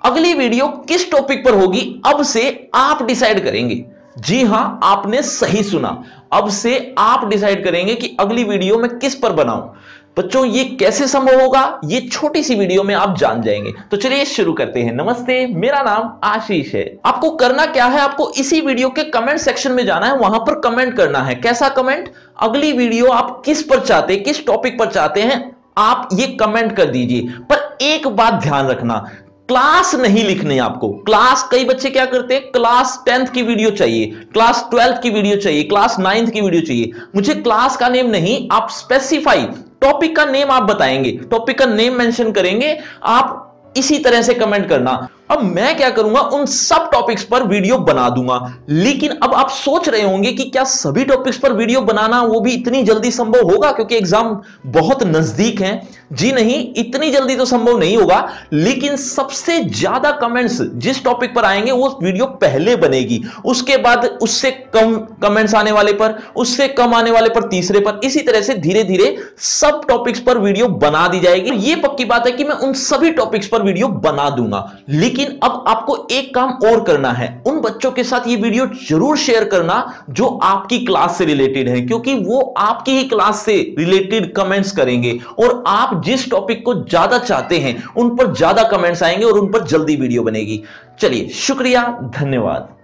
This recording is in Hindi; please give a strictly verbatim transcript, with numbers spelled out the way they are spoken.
अगली वीडियो किस टॉपिक पर होगी अब से आप डिसाइड करेंगे। जी हां, आपने सही सुना, अब से आप डिसाइड करेंगे कि अगली वीडियो मैं किस पर बनाऊं। बच्चों, ये कैसे संभव होगा, ये छोटी सी वीडियो में आप जान जाएंगे। तो चलिए शुरू करते हैं। नमस्ते, मेरा नाम आशीष है। आपको करना क्या है, आपको इसी वीडियो के कमेंट सेक्शन में जाना है, वहां पर कमेंट करना है। कैसा कमेंट? अगली वीडियो आप किस पर चाहते हैं, किस टॉपिक पर चाहते हैं, आप ये कमेंट कर दीजिए। पर एक बात ध्यान रखना, क्लास नहीं लिखनी आपको। क्लास, कई बच्चे क्या करते हैं, क्लास टेंथ की वीडियो चाहिए, क्लास ट्वेल्थ की वीडियो चाहिए, क्लास नाइन्थ की वीडियो चाहिए। मुझे क्लास का नेम नहीं, आप स्पेसिफाई टॉपिक का नेम आप बताएंगे, टॉपिक का नेम मेंशन करेंगे, आप इसी तरह से कमेंट करना। अब मैं क्या करूंगा, उन सब टॉपिक्स पर वीडियो बना दूंगा। लेकिन अब आप सोच रहे होंगे कि क्या सभी टॉपिक्स पर वीडियो बनाना वो भी इतनी जल्दी संभव होगा, क्योंकि एग्जाम बहुत नजदीक है। जी नहीं, इतनी जल्दी तो संभव नहीं होगा। लेकिन सबसे ज्यादा कमेंट्स जिस टॉपिक पर आएंगे वो वीडियो पहले बनेगी, उसके बाद उससे कम कमेंट्स आने वाले पर, उससे कम आने वाले पर तीसरे पर, इसी तरह से धीरे धीरे सब टॉपिक्स पर वीडियो बना दी जाएगी। ये पक्की बात है कि मैं उन सभी टॉपिक्स पर वीडियो बना दूंगा। लेकिन अब आपको एक काम और करना है, उन बच्चों के साथ ये वीडियो जरूर शेयर करना जो आपकी क्लास से रिलेटेड है, क्योंकि वो आपकी ही क्लास से रिलेटेड कमेंट्स करेंगे और आप जिस टॉपिक को ज्यादा चाहते हैं उन पर ज्यादा कमेंट्स आएंगे और उन पर जल्दी वीडियो बनेगी। चलिए, शुक्रिया, धन्यवाद।